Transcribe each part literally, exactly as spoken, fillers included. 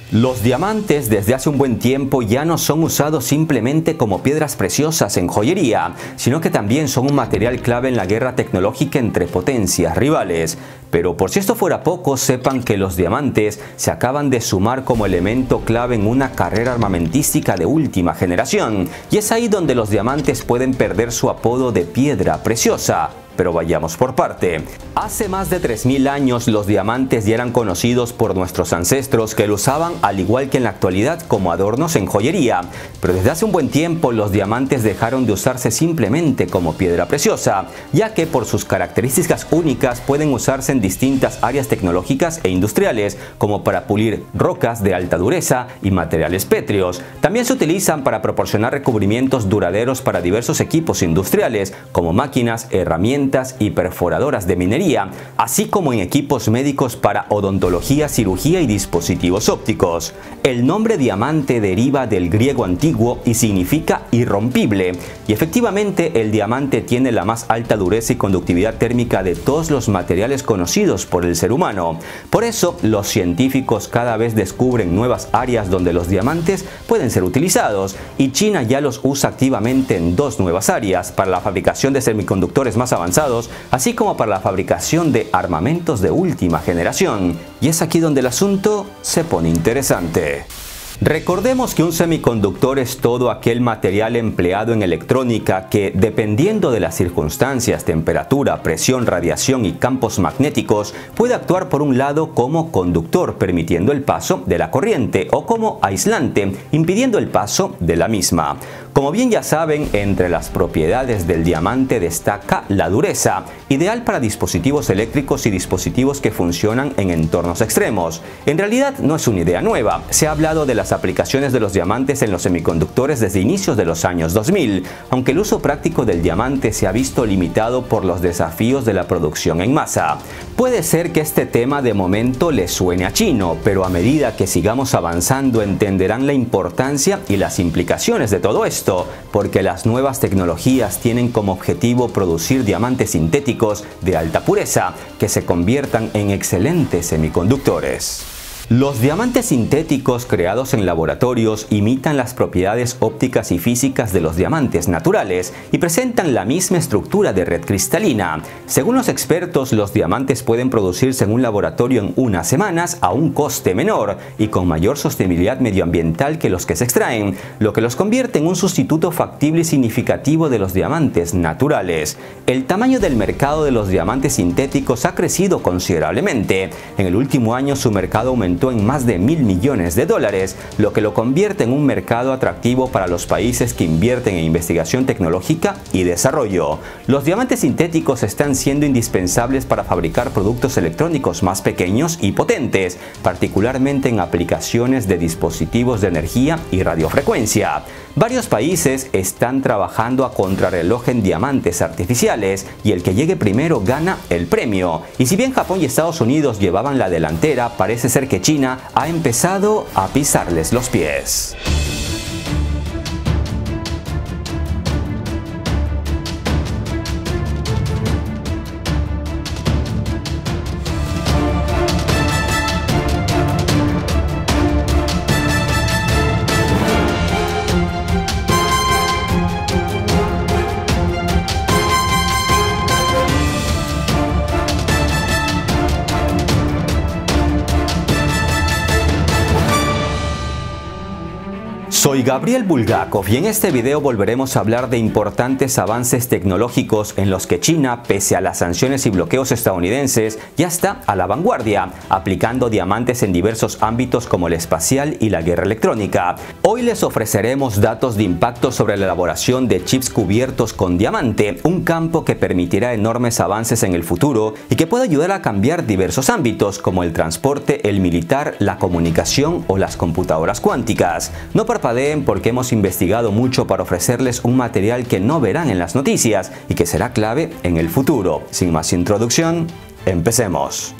Los diamantes desde hace un buen tiempo ya no son usados simplemente como piedras preciosas en joyería, sino que también son un material clave en la guerra tecnológica entre potencias rivales. Pero por si esto fuera poco, sepan que los diamantes se acaban de sumar como elemento clave en una carrera armamentística de última generación, y es ahí donde los diamantes pueden perder su apodo de piedra preciosa. Pero vayamos por parte. Hace más de tres mil años los diamantes ya eran conocidos por nuestros ancestros, que lo usaban al igual que en la actualidad como adornos en joyería. Pero desde hace un buen tiempo los diamantes dejaron de usarse simplemente como piedra preciosa, ya que por sus características únicas pueden usarse en distintas áreas tecnológicas e industriales, como para pulir rocas de alta dureza y materiales pétreos. También se utilizan para proporcionar recubrimientos duraderos para diversos equipos industriales, como máquinas, herramientas y perforadoras de minería, así como en equipos médicos para odontología, cirugía y dispositivos ópticos. El nombre diamante deriva del griego antiguo y significa irrompible, y efectivamente el diamante tiene la más alta dureza y conductividad térmica de todos los materiales conocidos por el ser humano. Por eso los científicos cada vez descubren nuevas áreas donde los diamantes pueden ser utilizados, y China ya los usa activamente en dos nuevas áreas: para la fabricación de semiconductores más avanzados, así como para la fabricación de armamentos de última generación. Y es aquí donde el asunto se pone interesante. Recordemos que un semiconductor es todo aquel material empleado en electrónica que, dependiendo de las circunstancias, temperatura, presión, radiación y campos magnéticos, puede actuar por un lado como conductor, permitiendo el paso de la corriente, o como aislante, impidiendo el paso de la misma. Como bien ya saben, entre las propiedades del diamante destaca la dureza, ideal para dispositivos eléctricos y dispositivos que funcionan en entornos extremos. En realidad no es una idea nueva, se ha hablado de las aplicaciones de los diamantes en los semiconductores desde inicios de los años dos mil, aunque el uso práctico del diamante se ha visto limitado por los desafíos de la producción en masa. Puede ser que este tema de momento les suene a chino, pero a medida que sigamos avanzando entenderán la importancia y las implicaciones de todo esto, porque las nuevas tecnologías tienen como objetivo producir diamantes sintéticos de alta pureza que se conviertan en excelentes semiconductores. Los diamantes sintéticos creados en laboratorios imitan las propiedades ópticas y físicas de los diamantes naturales y presentan la misma estructura de red cristalina. Según los expertos, los diamantes pueden producirse en un laboratorio en unas semanas a un coste menor y con mayor sostenibilidad medioambiental que los que se extraen, lo que los convierte en un sustituto factible y significativo de los diamantes naturales. El tamaño del mercado de los diamantes sintéticos ha crecido considerablemente. En el último año su mercado aumentó en más de mil millones de dólares, lo que lo convierte en un mercado atractivo para los países que invierten en investigación tecnológica y desarrollo. Los diamantes sintéticos están siendo indispensables para fabricar productos electrónicos más pequeños y potentes, particularmente en aplicaciones de dispositivos de energía y radiofrecuencia. Varios países están trabajando a contrarreloj en diamantes artificiales, y el que llegue primero gana el premio. Y si bien Japón y Estados Unidos llevaban la delantera, parece ser que China ha empezado a pisarles los pies. Soy Gabriel Bulgakov y en este video volveremos a hablar de importantes avances tecnológicos en los que China, pese a las sanciones y bloqueos estadounidenses, ya está a la vanguardia, aplicando diamantes en diversos ámbitos como el espacial y la guerra electrónica. Hoy les ofreceremos datos de impacto sobre la elaboración de chips cubiertos con diamante, un campo que permitirá enormes avances en el futuro y que puede ayudar a cambiar diversos ámbitos como el transporte, el militar, la comunicación o las computadoras cuánticas. No parpadeen porque hemos investigado mucho para ofrecerles un material que no verán en las noticias y que será clave en el futuro. Sin más introducción, empecemos.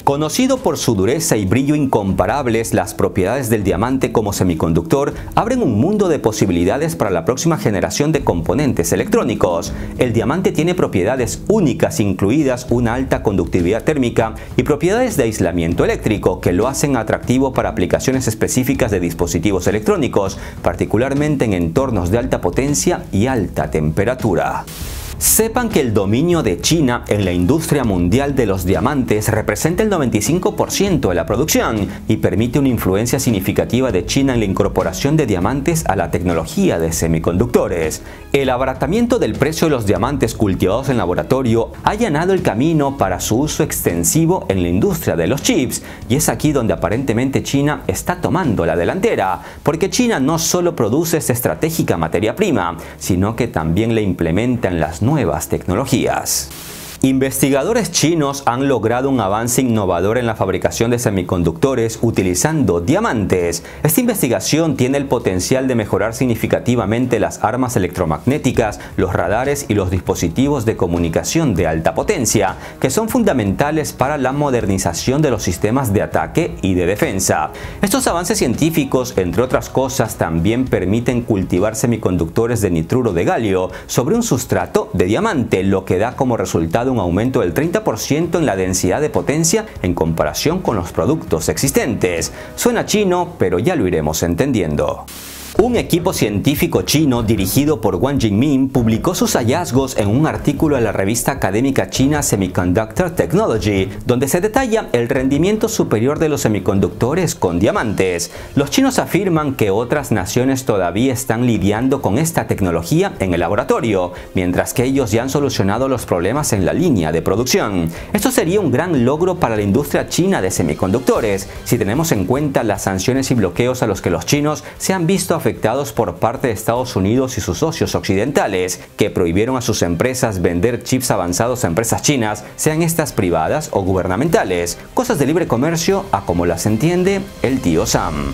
Conocido por su dureza y brillo incomparables, las propiedades del diamante como semiconductor abren un mundo de posibilidades para la próxima generación de componentes electrónicos. El diamante tiene propiedades únicas, incluidas una alta conductividad térmica y propiedades de aislamiento eléctrico que lo hacen atractivo para aplicaciones específicas de dispositivos electrónicos, particularmente en entornos de alta potencia y alta temperatura. Sepan que el dominio de China en la industria mundial de los diamantes representa el noventa y cinco por ciento de la producción y permite una influencia significativa de China en la incorporación de diamantes a la tecnología de semiconductores. El abaratamiento del precio de los diamantes cultivados en laboratorio ha allanado el camino para su uso extensivo en la industria de los chips, y es aquí donde aparentemente China está tomando la delantera, porque China no solo produce esta estratégica materia prima, sino que también la implementa en las nuevas tecnologías. Investigadores chinos han logrado un avance innovador en la fabricación de semiconductores utilizando diamantes. Esta investigación tiene el potencial de mejorar significativamente las armas electromagnéticas, los radares y los dispositivos de comunicación de alta potencia, que son fundamentales para la modernización de los sistemas de ataque y de defensa. Estos avances científicos, entre otras cosas, también permiten cultivar semiconductores de nitruro de galio sobre un sustrato de diamante, lo que da como resultado un aumento del treinta por ciento en la densidad de potencia en comparación con los productos existentes. Suena chino, pero ya lo iremos entendiendo. Un equipo científico chino dirigido por Wang Jingmin publicó sus hallazgos en un artículo en la revista académica china Semiconductor Technology, donde se detalla el rendimiento superior de los semiconductores con diamantes. Los chinos afirman que otras naciones todavía están lidiando con esta tecnología en el laboratorio, mientras que ellos ya han solucionado los problemas en la línea de producción. Esto sería un gran logro para la industria china de semiconductores, si tenemos en cuenta las sanciones y bloqueos a los que los chinos se han visto afectados por parte de Estados Unidos y sus socios occidentales, que prohibieron a sus empresas vender chips avanzados a empresas chinas, sean estas privadas o gubernamentales. Cosas de libre comercio a como las entiende el tío Sam.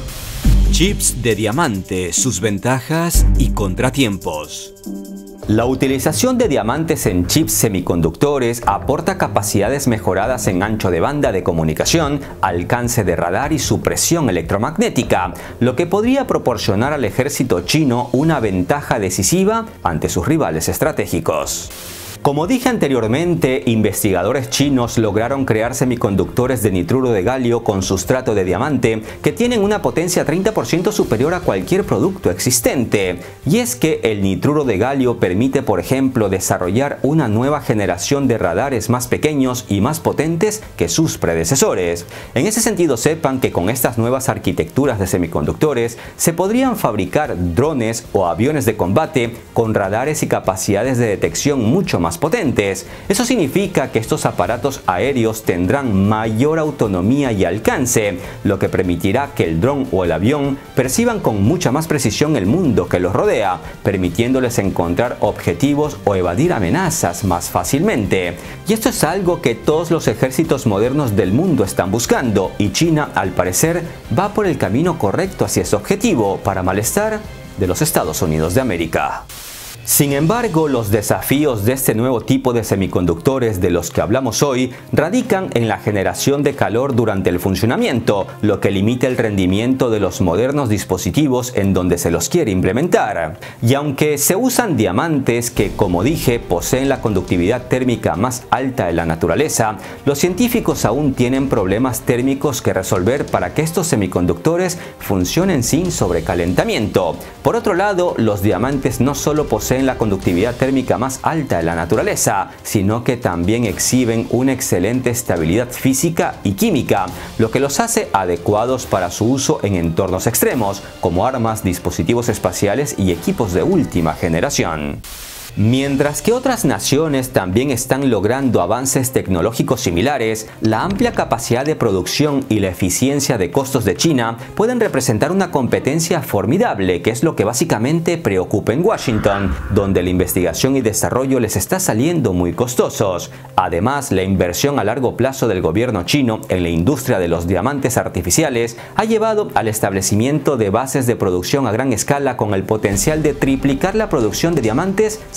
Chips de diamante, sus ventajas y contratiempos. La utilización de diamantes en chips semiconductores aporta capacidades mejoradas en ancho de banda de comunicación, alcance de radar y supresión electromagnética, lo que podría proporcionar al ejército chino una ventaja decisiva ante sus rivales estratégicos. Como dije anteriormente, investigadores chinos lograron crear semiconductores de nitruro de galio con sustrato de diamante que tienen una potencia treinta por ciento superior a cualquier producto existente. Y es que el nitruro de galio permite, por ejemplo, desarrollar una nueva generación de radares más pequeños y más potentes que sus predecesores. En ese sentido, sepan que con estas nuevas arquitecturas de semiconductores se podrían fabricar drones o aviones de combate con radares y capacidades de detección mucho más potentes. Eso significa que estos aparatos aéreos tendrán mayor autonomía y alcance, lo que permitirá que el dron o el avión perciban con mucha más precisión el mundo que los rodea, permitiéndoles encontrar objetivos o evadir amenazas más fácilmente. Y esto es algo que todos los ejércitos modernos del mundo están buscando, y China, al parecer, va por el camino correcto hacia ese objetivo, para malestar de los Estados Unidos de América. Sin embargo, los desafíos de este nuevo tipo de semiconductores de los que hablamos hoy radican en la generación de calor durante el funcionamiento, lo que limita el rendimiento de los modernos dispositivos en donde se los quiere implementar. Y aunque se usan diamantes que, como dije, poseen la conductividad térmica más alta de la naturaleza, los científicos aún tienen problemas térmicos que resolver para que estos semiconductores funcionen sin sobrecalentamiento. Por otro lado, los diamantes no solo poseen la conductividad térmica más alta de la naturaleza, sino que también exhiben una excelente estabilidad física y química, lo que los hace adecuados para su uso en entornos extremos, como armas, dispositivos espaciales y equipos de última generación. Mientras que otras naciones también están logrando avances tecnológicos similares, la amplia capacidad de producción y la eficiencia de costos de China pueden representar una competencia formidable, que es lo que básicamente preocupa en Washington, donde la investigación y desarrollo les está saliendo muy costosos. Además, la inversión a largo plazo del gobierno chino en la industria de los diamantes artificiales ha llevado al establecimiento de bases de producción a gran escala con el potencial de triplicar la producción de diamantes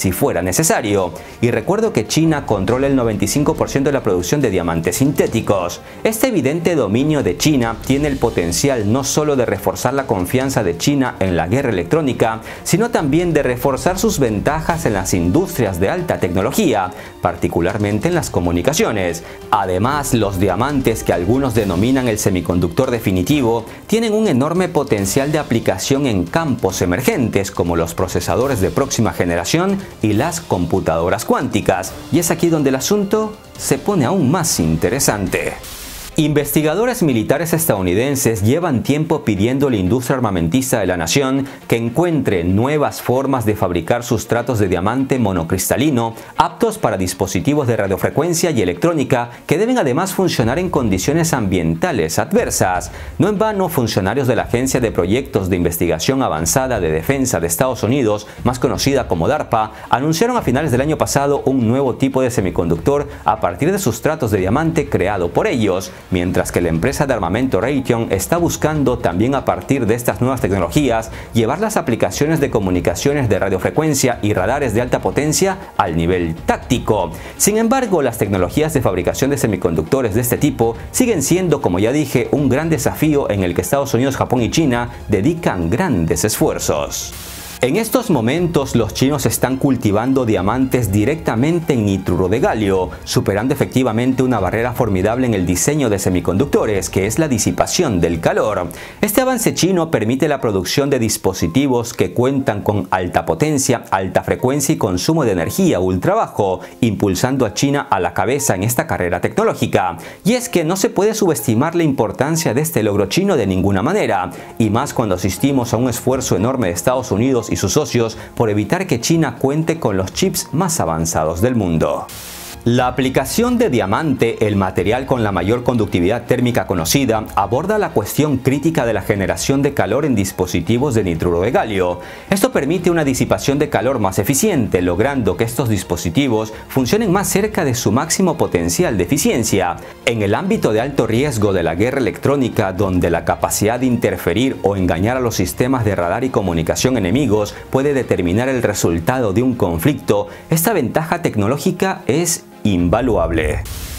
si fuera necesario. Y recuerdo que China controla el noventa y cinco por ciento de la producción de diamantes sintéticos. Este evidente dominio de China tiene el potencial no solo de reforzar la confianza de China en la guerra electrónica, sino también de reforzar sus ventajas en las industrias de alta tecnología, particularmente en las comunicaciones. Además, los diamantes, que algunos denominan el semiconductor definitivo, tienen un enorme potencial de aplicación en campos emergentes como los procesadores de próxima generación y las computadoras cuánticas. Y es aquí donde el asunto se pone aún más interesante. Investigadores militares estadounidenses llevan tiempo pidiendo a la industria armamentista de la nación que encuentre nuevas formas de fabricar sustratos de diamante monocristalino aptos para dispositivos de radiofrecuencia y electrónica que deben además funcionar en condiciones ambientales adversas. No en vano, funcionarios de la Agencia de Proyectos de Investigación Avanzada de Defensa de Estados Unidos, más conocida como DARPA, anunciaron a finales del año pasado un nuevo tipo de semiconductor a partir de sustratos de diamante creado por ellos, mientras que la empresa de armamento Raytheon está buscando también a partir de estas nuevas tecnologías llevar las aplicaciones de comunicaciones de radiofrecuencia y radares de alta potencia al nivel táctico. Sin embargo, las tecnologías de fabricación de semiconductores de este tipo siguen siendo, como ya dije, un gran desafío en el que Estados Unidos, Japón y China dedican grandes esfuerzos. En estos momentos, los chinos están cultivando diamantes directamente en nitruro de galio, superando efectivamente una barrera formidable en el diseño de semiconductores, que es la disipación del calor. Este avance chino permite la producción de dispositivos que cuentan con alta potencia, alta frecuencia y consumo de energía ultra bajo, impulsando a China a la cabeza en esta carrera tecnológica. Y es que no se puede subestimar la importancia de este logro chino de ninguna manera, y más cuando asistimos a un esfuerzo enorme de Estados Unidos y sus socios por evitar que China cuente con los chips más avanzados del mundo. La aplicación de diamante, el material con la mayor conductividad térmica conocida, aborda la cuestión crítica de la generación de calor en dispositivos de nitruro de galio. Esto permite una disipación de calor más eficiente, logrando que estos dispositivos funcionen más cerca de su máximo potencial de eficiencia. En el ámbito de alto riesgo de la guerra electrónica, donde la capacidad de interferir o engañar a los sistemas de radar y comunicación enemigos puede determinar el resultado de un conflicto, esta ventaja tecnológica es invaluable.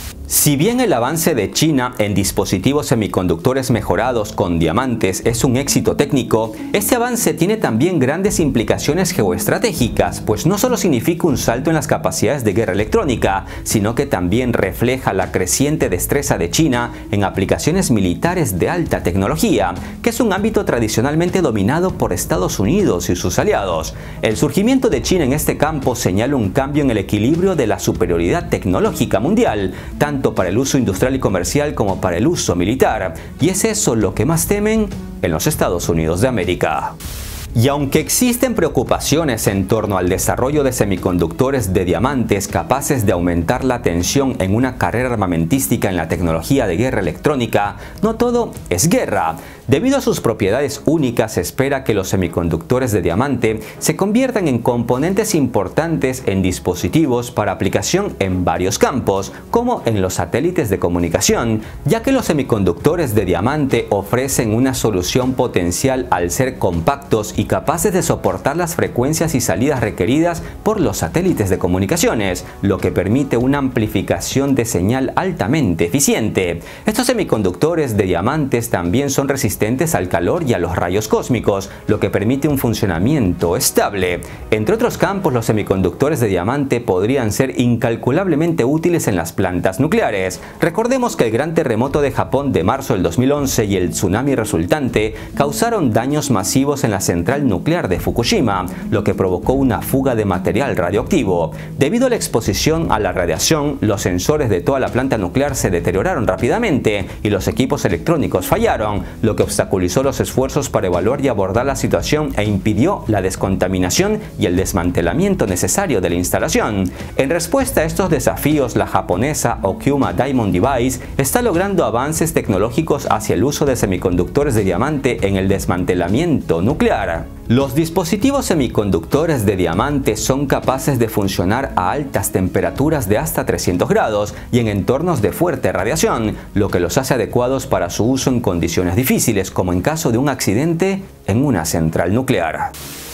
Si bien el avance de China en dispositivos semiconductores mejorados con diamantes es un éxito técnico, este avance tiene también grandes implicaciones geoestratégicas, pues no solo significa un salto en las capacidades de guerra electrónica, sino que también refleja la creciente destreza de China en aplicaciones militares de alta tecnología, que es un ámbito tradicionalmente dominado por Estados Unidos y sus aliados. El surgimiento de China en este campo señala un cambio en el equilibrio de la superioridad tecnológica mundial, tanto para el uso industrial y comercial como para el uso militar, y es eso lo que más temen en los Estados Unidos de América. Y aunque existen preocupaciones en torno al desarrollo de semiconductores de diamantes capaces de aumentar la tensión en una carrera armamentística en la tecnología de guerra electrónica, no todo es guerra. Debido a sus propiedades únicas, se espera que los semiconductores de diamante se conviertan en componentes importantes en dispositivos para aplicación en varios campos, como en los satélites de comunicación, ya que los semiconductores de diamante ofrecen una solución potencial al ser compactos y capaces de soportar las frecuencias y salidas requeridas por los satélites de comunicaciones, lo que permite una amplificación de señal altamente eficiente. Estos semiconductores de diamantes también son resistentes al calor y a los rayos cósmicos, lo que permite un funcionamiento estable. Entre otros campos, los semiconductores de diamante podrían ser incalculablemente útiles en las plantas nucleares. Recordemos que el gran terremoto de Japón de marzo del dos mil once y el tsunami resultante causaron daños masivos en la central nuclear de Fukushima, lo que provocó una fuga de material radioactivo. Debido a la exposición a la radiación, los sensores de toda la planta nuclear se deterioraron rápidamente y los equipos electrónicos fallaron, lo que obstaculizó los esfuerzos para evaluar y abordar la situación e impidió la descontaminación y el desmantelamiento necesario de la instalación. En respuesta a estos desafíos, la japonesa Okuma Diamond Device está logrando avances tecnológicos hacia el uso de semiconductores de diamante en el desmantelamiento nuclear. Los dispositivos semiconductores de diamante son capaces de funcionar a altas temperaturas de hasta trescientos grados y en entornos de fuerte radiación, lo que los hace adecuados para su uso en condiciones difíciles, como en caso de un accidente en una central nuclear.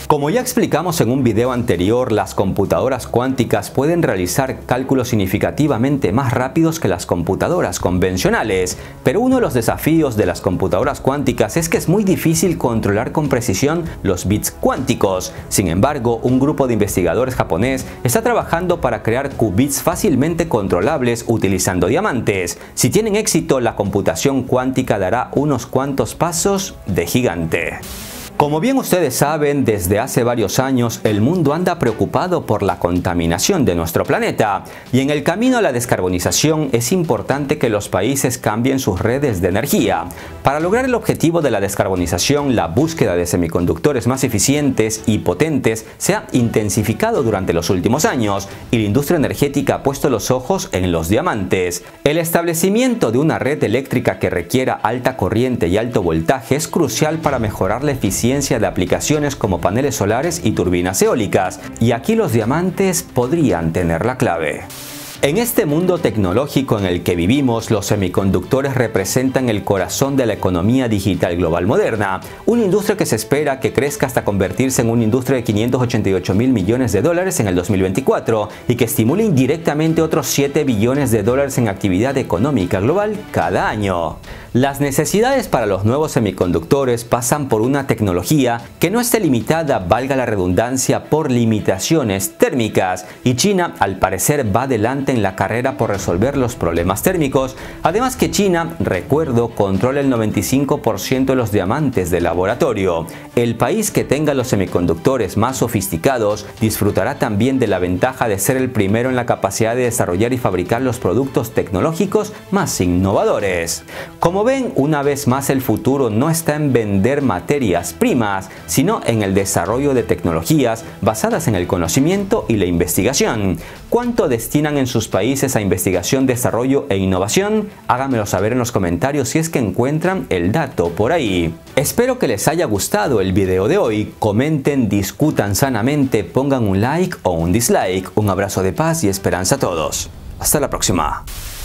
Como ya explicamos en un video anterior, las computadoras cuánticas pueden realizar cálculos significativamente más rápidos que las computadoras convencionales, pero uno de los desafíos de las computadoras cuánticas es que es muy difícil controlar con precisión los bits cuánticos. Sin embargo, un grupo de investigadores japonés está trabajando para crear qubits fácilmente controlables utilizando diamantes. Si tienen éxito, la computación cuántica dará unos cuantos pasos de gigante. Como bien ustedes saben, desde hace varios años el mundo anda preocupado por la contaminación de nuestro planeta, y en el camino a la descarbonización es importante que los países cambien sus redes de energía. Para lograr el objetivo de la descarbonización, la búsqueda de semiconductores más eficientes y potentes se ha intensificado durante los últimos años, y la industria energética ha puesto los ojos en los diamantes. El establecimiento de una red eléctrica que requiera alta corriente y alto voltaje es crucial para mejorar la eficiencia de aplicaciones como paneles solares y turbinas eólicas, y aquí los diamantes podrían tener la clave. En este mundo tecnológico en el que vivimos, los semiconductores representan el corazón de la economía digital global moderna, una industria que se espera que crezca hasta convertirse en una industria de quinientos ochenta y ocho mil millones de dólares en el dos mil veinticuatro y que estimule indirectamente otros siete billones de dólares en actividad económica global cada año. Las necesidades para los nuevos semiconductores pasan por una tecnología que no esté limitada, valga la redundancia, por limitaciones térmicas, y China al parecer va adelante en la carrera por resolver los problemas térmicos. Además que China, recuerdo, controla el noventa y cinco por ciento de los diamantes de laboratorio. El país que tenga los semiconductores más sofisticados disfrutará también de la ventaja de ser el primero en la capacidad de desarrollar y fabricar los productos tecnológicos más innovadores. Como Como ven, una vez más el futuro no está en vender materias primas, sino en el desarrollo de tecnologías basadas en el conocimiento y la investigación. ¿Cuánto destinan en sus países a investigación, desarrollo e innovación? Háganmelo saber en los comentarios si es que encuentran el dato por ahí. Espero que les haya gustado el video de hoy. Comenten, discutan sanamente, pongan un like o un dislike. Un abrazo de paz y esperanza a todos. Hasta la próxima.